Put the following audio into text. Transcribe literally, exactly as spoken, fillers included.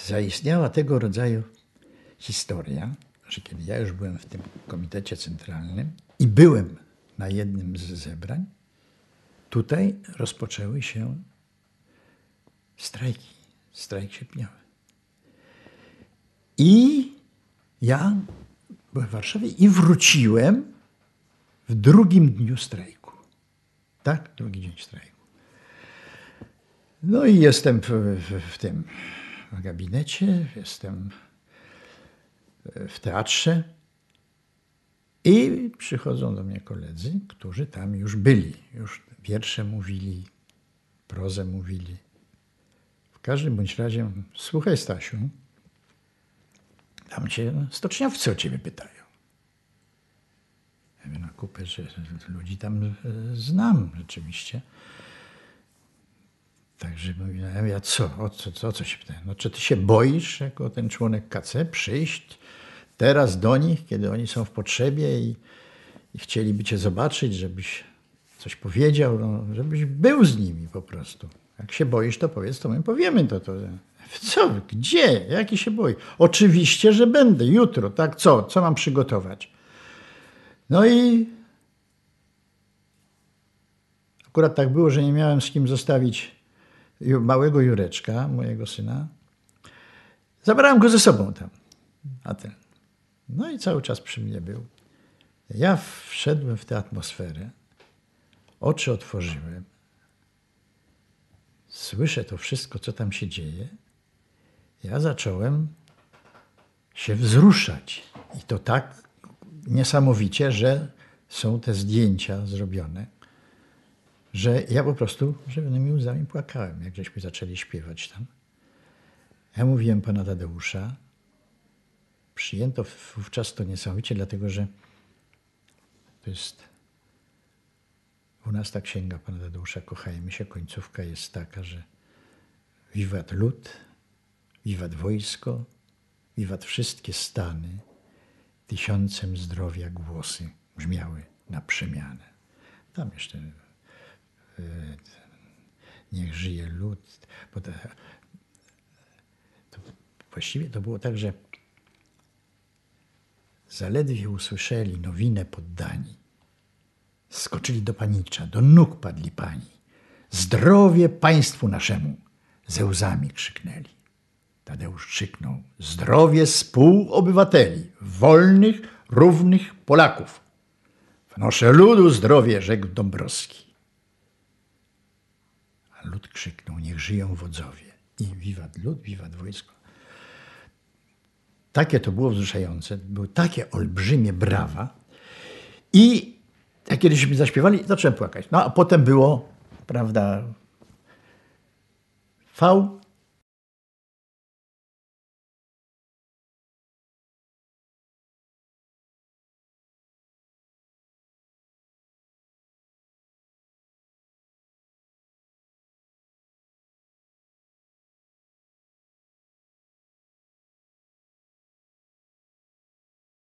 zaistniała tego rodzaju historia, że kiedy ja już byłem w tym komitecie centralnym i byłem na jednym z zebrań, tutaj rozpoczęły się strajki, strajk sierpniowy. I ja byłem w Warszawie i wróciłem w drugim dniu strajku. Tak? Drugi dzień strajku. No i jestem w, w, w tym w gabinecie, jestem w teatrze i przychodzą do mnie koledzy, którzy tam już byli. Już wiersze mówili, prozę mówili. W każdym bądź razie, słuchaj Stasiu, tam cię stoczniowcy o ciebie pytają. Ja mówię, no kupę, że ludzi tam znam rzeczywiście. Także mówię, no ja co, o co, co, co się pytają? No czy ty się boisz, jako ten członek K C, przyjść teraz do nich, kiedy oni są w potrzebie i, i chcieliby cię zobaczyć, żebyś coś powiedział, no, żebyś był z nimi po prostu. Jak się boisz, to powiedz, to my powiemy to. to. Co? Gdzie? Jaki się boi? Oczywiście, że będę jutro. Tak, co? Co mam przygotować? No i akurat tak było, że nie miałem z kim zostawić małego Jureczka, mojego syna. Zabrałem go ze sobą tam. A ten. No i cały czas przy mnie był. Ja wszedłem w tę atmosferę, oczy otworzyłem, słyszę to wszystko, co tam się dzieje. Ja zacząłem się wzruszać. I to tak niesamowicie, że są te zdjęcia zrobione, że ja po prostu żywnymi łzami płakałem, jak żeśmy zaczęli śpiewać tam. Ja mówiłem pana Tadeusza. Przyjęto wówczas to niesamowicie, dlatego że to jest dwunasta księga pana Tadeusza Kochajmy się. Końcówka jest taka, że wiwat lud, wiwat wojsko, wiwat wszystkie stany, tysiącem zdrowia głosy brzmiały na przemianę. Tam jeszcze yy, niech żyje lud. Bo to, to właściwie to było tak, że zaledwie usłyszeli nowinę poddani, skoczyli do panicza, do nóg padli pani. Zdrowie państwu naszemu! Ze łzami krzyknęli. Tadeusz krzyknął: zdrowie współobywateli, wolnych, równych Polaków. Wnoszę ludu zdrowie, rzekł Dąbrowski. A lud krzyknął: niech żyją wodzowie. I wiwat lud, wiwat wojsko. Takie to było wzruszające, były takie olbrzymie brawa. I jak kiedyśmy zaśpiewali, zacząłem płakać. No a potem było, prawda, V